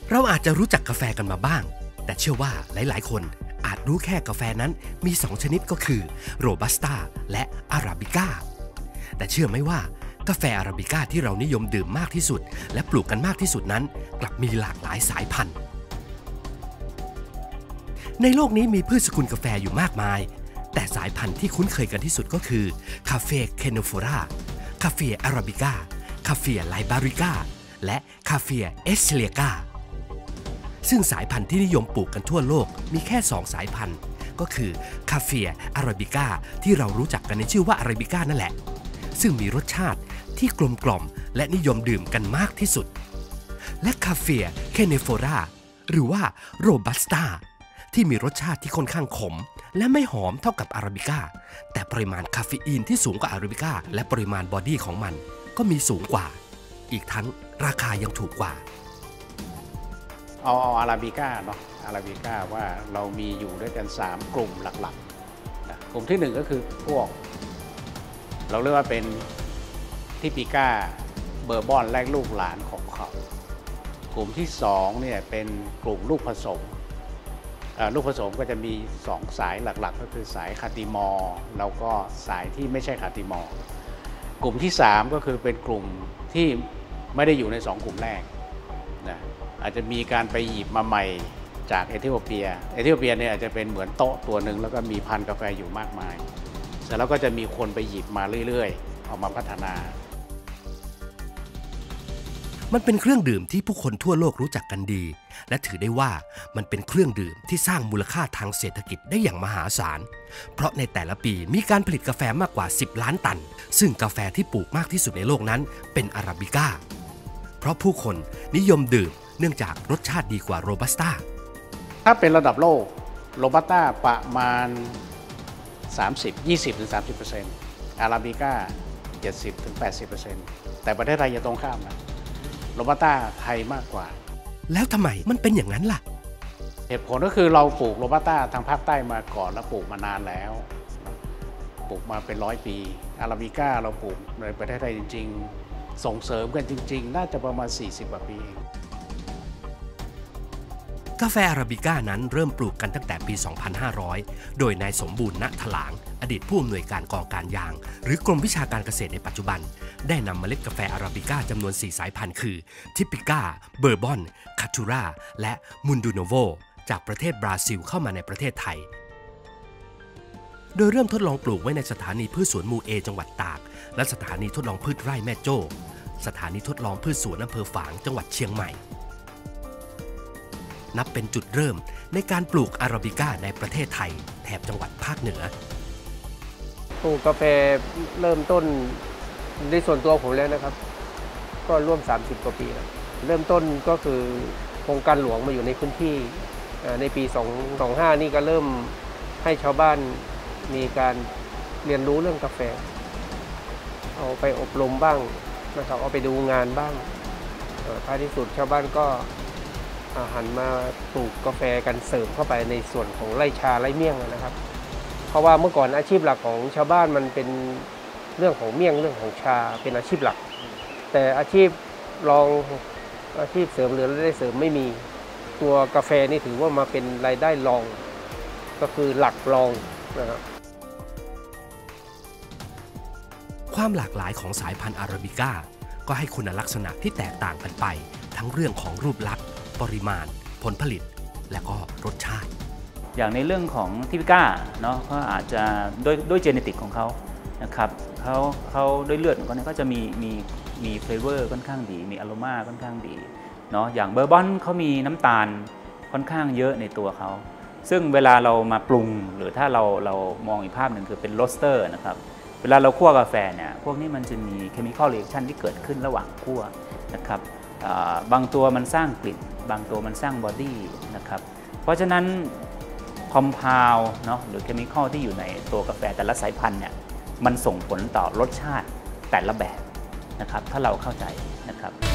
เราอาจจะรู้จักกาแฟกันมาบ้างแต่เชื่อว่าหลายๆคนอาจรู้แค่กาแฟนั้นมี2ชนิดก็คือโรบัสต้าและอาราบิก้าแต่เชื่อไหมว่ากาแฟอาราบิก้าที่เรานิยมดื่มมากที่สุดและปลูกกันมากที่สุดนั้นกลับมีหลากหลายสายพันธุ์ในโลกนี้มีพืชสกุลกาแฟอยู่มากมายแต่สายพันธุ์ที่คุ้นเคยกันที่สุดก็คือคาเฟ่เคโนโฟราคาเฟ่อาราบิก้าคาเฟ่ไลบาริก้าและคาเฟ่เอสเลียกาซึ่งสายพันธุ์ที่นิยมปลูกกันทั่วโลกมีแค่2สายพันธุ์ก็คือคาเฟ่อาราบิก้าที่เรารู้จักกันในชื่อว่าอาราบิก้านั่นแหละซึ่งมีรสชาติที่กลมกล่อมและนิยมดื่มกันมากที่สุดและคาเฟ่เคเนโฟราหรือว่าโรบัสต้าที่มีรสชาติที่ค่อนข้างขมและไม่หอมเท่ากับอาราบิก้าแต่ปริมาณคาเฟอีนที่สูงกว่าอาราบิก้าและปริมาณบอดี้ของมันก็มีสูงกว่าอีกทั้งราคายังถูกกว่าเอาอาราบิก้าเนาะอาราบิก้าว่าเรามีอยู่ด้วยกัน3กลุ่มหลักๆนะกลุ่มที่1ก็คือพวกเราเรียกว่าเป็นทิปิก้าเบอร์บอนแรกลูกหลานของเขากลุ่มที่2เนี่ยเป็นกลุ่มลูกผสมลูกผสมก็จะมี2สายหลักๆก็คือสายคาติมอร์แล้วก็สายที่ไม่ใช่คาติมอร์กลุ่มที่3ก็คือเป็นกลุ่มที่ไม่ได้อยู่ใน2กลุ่มแรกนะอาจจะมีการไปหยิบมาใหม่จากเอธิโอเปียเนี่ยอาจจะเป็นเหมือนโต๊ะตัวหนึ่งแล้วก็มีพันธุ์กาแฟอยู่มากมายเสร็จแล้วก็จะมีคนไปหยิบมาเรื่อยๆเอามาพัฒนามันเป็นเครื่องดื่มที่ผู้คนทั่วโลกรู้จักกันดีและถือได้ว่ามันเป็นเครื่องดื่มที่สร้างมูลค่าทางเศรษฐกิจได้อย่างมหาศาลเพราะในแต่ละปีมีการผลิตกาแฟมากกว่า10 ล้านตันซึ่งกาแฟที่ปลูกมากที่สุดในโลกนั้นเป็นอาราบิก้าเพราะผู้คนนิยมดื่มเนื่องจากรสชาติดีกว่าโรบัสต้าถ้าเป็นระดับโลกโรบัสต้าประมาณ20-30% อาราบิก้า 70-80% แต่ประเทศไทยจะตรงข้ามนะโรบัสต้าไทยมากกว่าแล้วทำไมมันเป็นอย่างนั้นล่ะเหตุผลก็คือเราปลูกโรบัสต้าทางภาคใต้มาก่อนแล้วปลูกมานานแล้วปลูกมาเป็น100 ปีอาราบิก้าเราปลูกในประเทศไทยจริงๆส่งเสริมกันจริงๆน่าจะประมาณ40 กว่าปีกาแฟอาราบิก้านั้นเริ่มปลูกกันตั้งแต่ปี 2500 โดยนายสมบูรณ์ณถลางอดีตผู้อำนวยการกองการยางหรือกรมวิชาการเกษตรในปัจจุบันได้นำเมล็ดกาแฟอาราบิก้าจำนวน4 สายพันธุ์คือทิปิก้าเบอร์บอนคาทูราและมุนดูโนโวจากประเทศบราซิลเข้ามาในประเทศไทยโดยเริ่มทดลองปลูกไว้ในสถานีพืชสวนมูเอจังหวัดตากและสถานีทดลองพืชไร่แม่โจ้สถานีทดลองพืชสวนอำเภอฝางจังหวัดเชียงใหม่นับเป็นจุดเริ่มในการปลูกอาราบิก้าในประเทศไทยแถบจังหวัดภาคเหนือปลูกกาแฟเริ่มต้นในส่วนตัวผมแล้วนะครับก็ร่วม30 กว่าปีแล้วเริ่มต้นก็คือโครงการหลวงมาอยู่ในพื้นที่ในปี225นี่ก็เริ่มให้ชาวบ้านมีการเรียนรู้เรื่องกาแฟเอาไปอบรมบ้างนะครับเอาไปดูงานบ้างท้ายที่สุดชาวบ้านก็หันมาปลูกกาแฟกันเสริมเข้าไปในส่วนของไร่ชาไร่เมี่ยงนะครับเพราะว่าเมื่อก่อนอาชีพหลักของชาวบ้านมันเป็นเรื่องของเมี่ยงเรื่องของชาเป็นอาชีพหลักแต่อาชีพรองอาชีพเสริมหรือรายได้เสริมไม่มีตัวกาแฟนี่ถือว่ามาเป็นรายได้รองก็คือหลักรองนะครับความหลากหลายของสายพันธุ์อาราบิก้าก็ให้คุณลักษณะที่แตกต่างกันไปทั้งเรื่องของรูปลักษณ์ปริมาณผลผลิตและก็รสชาติอย่างในเรื่องของทิปิก้าเนาะเขาอาจจะด้วยเจเนติกของเขานะครับเขาด้วยเลือดของเขาเนี่ยก็จะมีเฟลเวอร์ค่อนข้างดีมีอโรมาค่อนข้างดีเนาะอย่างเบอร์บอนเขามีน้ำตาลค่อนข้างเยอะในตัวเขาซึ่งเวลาเรามาปรุงหรือถ้าเรามองอีกภาพหนึ่งคือเป็นโรสเตอร์นะครับเวลาเราคั่วกาแฟเนี่ยพวกนี้มันจะมีเคมีคอลเรีแอคชั่นที่เกิดขึ้นระหว่างคั่วนะครับบางตัวมันสร้างกลิ่นบางตัวมันสร้างบอดี้นะครับเพราะฉะนั้นคอมเพลเนาะหรือเคมีคอลที่อยู่ในตัวกาแฟแต่ละสายพันธุ์เนี่ยมันส่งผลต่อรสชาติแต่ละแบบนะครับถ้าเราเข้าใจนะครับ